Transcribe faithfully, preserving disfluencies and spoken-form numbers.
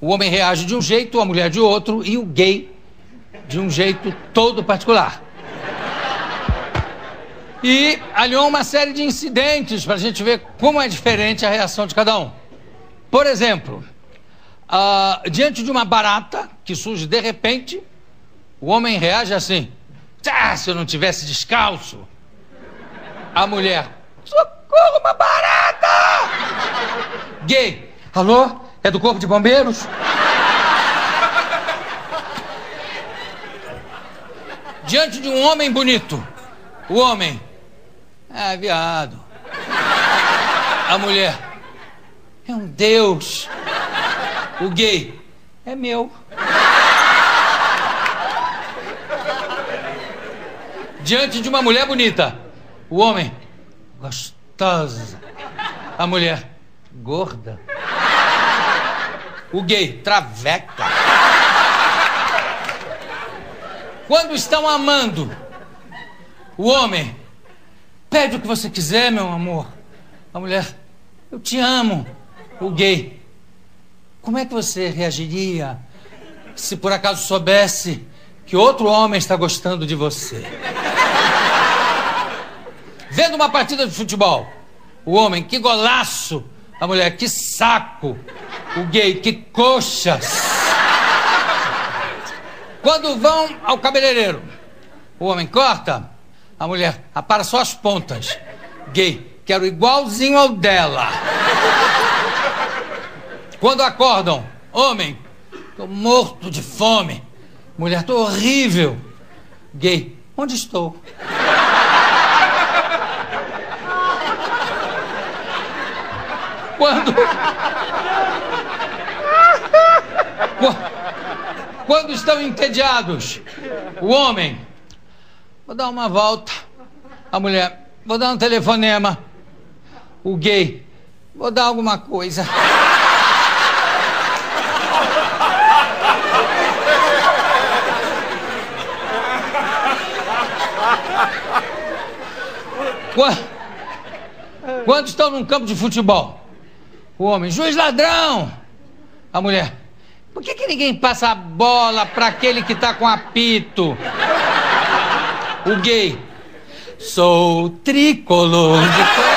O homem reage de um jeito, a mulher de outro e o gay de um jeito todo particular. E aliou uma série de incidentes para a gente ver como é diferente a reação de cada um. Por exemplo, uh, diante de uma barata que surge de repente, o homem reage assim: ah, se eu não tivesse descalço. A mulher: socorro, uma barata! Gay: alô? É do Corpo de Bombeiros? Diante de um homem bonito, o homem: é viado. A mulher: é um deus. O gay: é meu. Diante de uma mulher bonita, o homem: gostosa. A mulher: gorda. O gay: traveca. Quando estão amando, o homem: pede o que você quiser, meu amor. A mulher: eu te amo. O gay: como é que você reagiria se por acaso soubesse que outro homem está gostando de você? Vendo uma partida de futebol, o homem: que golaço. A mulher: que saco. O gay: que coxas. Quando vão ao cabeleireiro, o homem: corta. A mulher: apara só as pontas. Gay: quero igualzinho ao dela. Quando acordam, homem: tô morto de fome. Mulher: tô horrível. Gay: onde estou? Quando... Quando estão entediados, o homem: vou dar uma volta. A mulher: vou dar um telefonema. O gay: vou dar alguma coisa. Quando estão num campo de futebol, o homem: juiz ladrão. A mulher: por que que ninguém passa a bola para aquele que tá com apito? O gay: sou tricolor de